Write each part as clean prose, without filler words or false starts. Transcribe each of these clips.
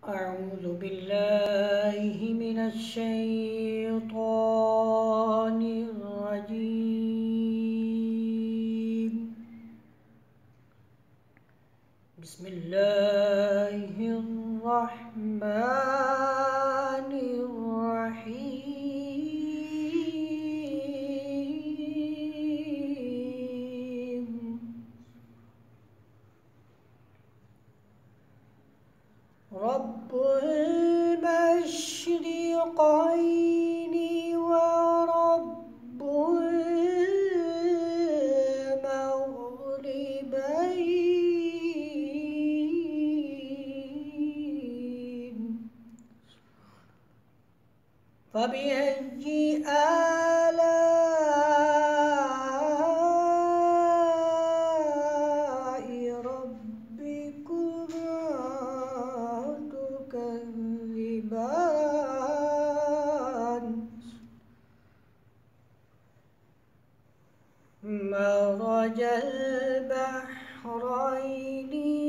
أعوذ بالله من الشيطان الرجيم. بسم الله الرحمن الرحيم. رب المشرقين ورب المغربين، فبأي آلاء ربكما تكذبان؟ مرج البحرين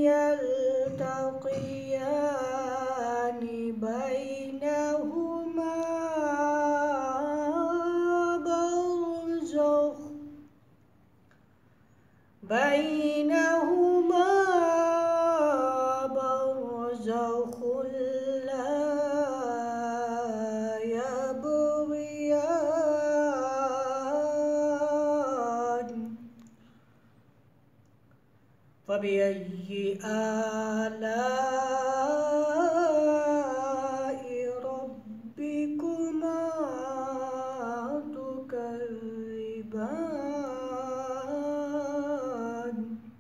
يلتقيان بينهما برزخ لا يبغيان. فبأي آلاء ربكما تكذبان؟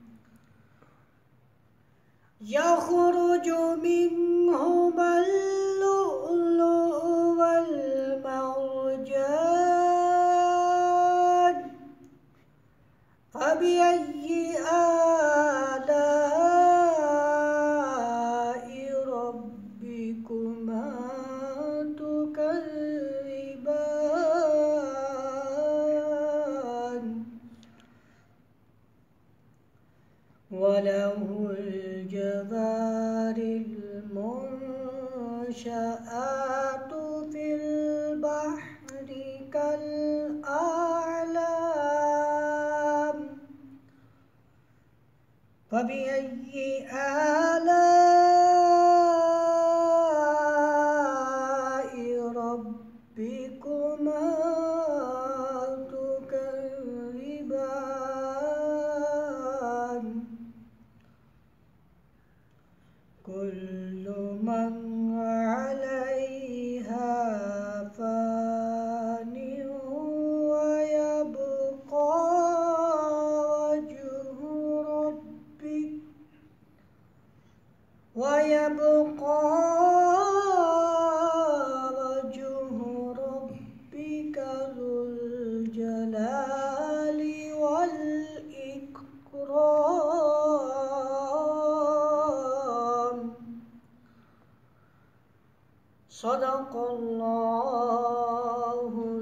يخرج منهما اللؤلؤ والمرجان. فبأي آلاء ربكما تكذبان؟ وله الجوار المنشآت في البحر كالأعلام. فبأي آلاء ربكما تكذبان؟ كل من عليها فان ويبقى وجه ربك ذو الجلال والإكرام. صدق الله